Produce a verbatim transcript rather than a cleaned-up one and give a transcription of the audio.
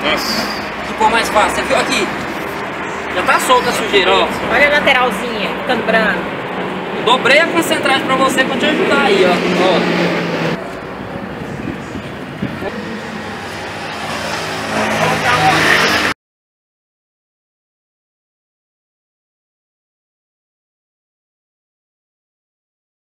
Ficou mais fácil. Você viu aqui? Já tá solta a sujeira, ó. Olha a lateralzinha, ficando branco. Dobrei a concentragem pra você, pra te ajudar aí, ó. Ó.